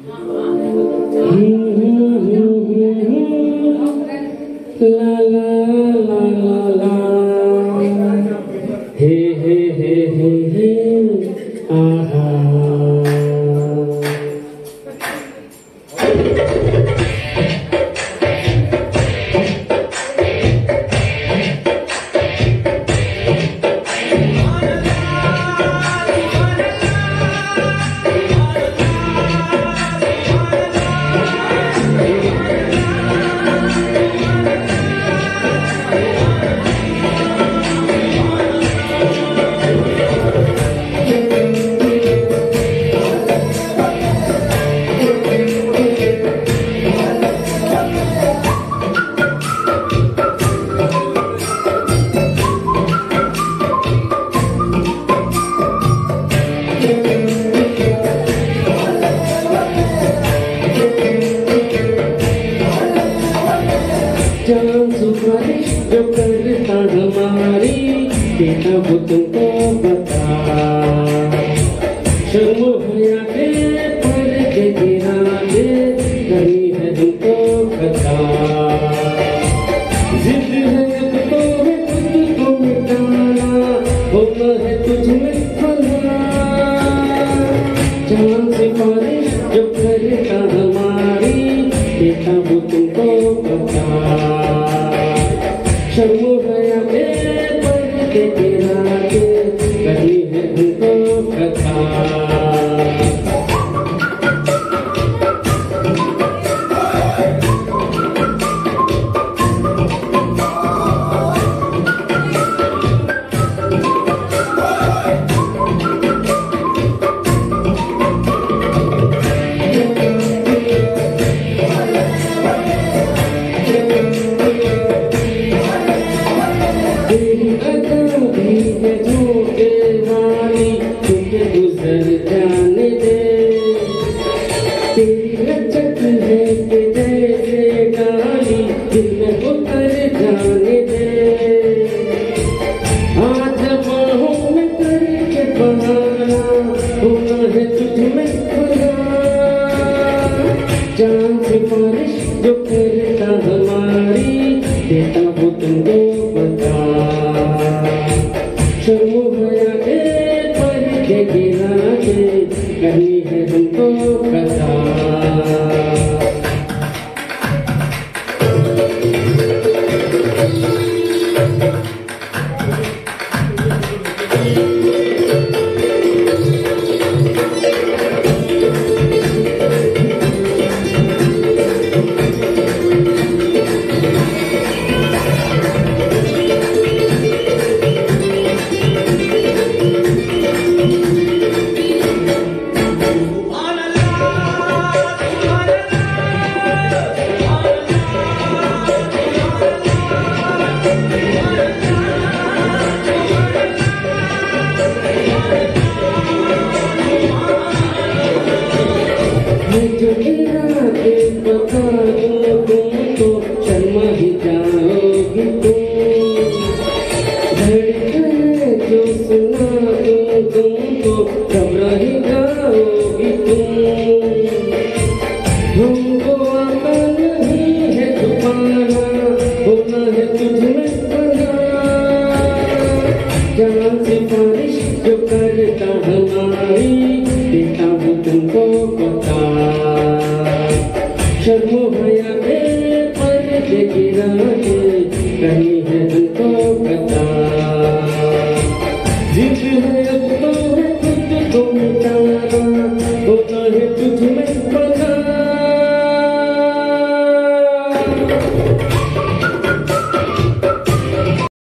ला ला ला ला ला हे हे हे हे हे आहा सिफारिश जो करता हमारी बेटा वो तुमको बता शर्म होया के पर्दे गिरा के कहीं है तुमको बता जिद है अब तो है खुद को मिटाना होता है तुझ में फना जान सिफारिश जो करता हमारी बेटा वो तुमको बता शर्म गया के पर्दे गिरा के कहीं है तुमको कथा तेरी अदा भी है झूठे वाली तुझे गुजर जाने दे तेरी लचक है कि जैसे डाली दिल में उतर जाने दे आज बाहों में करके बहाना होना है तुझ में खुदा जान सिफारिश जो करता हमारी बेटा वो तुमको बता शर्म गया के पर्दे गिरा के कहीं है तुमको कथा तो शर्मा ही जाओगी तुम धड़कन जो सुना तुमको घबरा ही जाओगी तुम हमको आता नहीं है छुपाना होना है तुझ में बना जान सिफारिश जो करता हमारी बेटा वो तुमको बता शर्म भया के पर्दे गिरा के कहीं है तुमको पता जिद है अब तो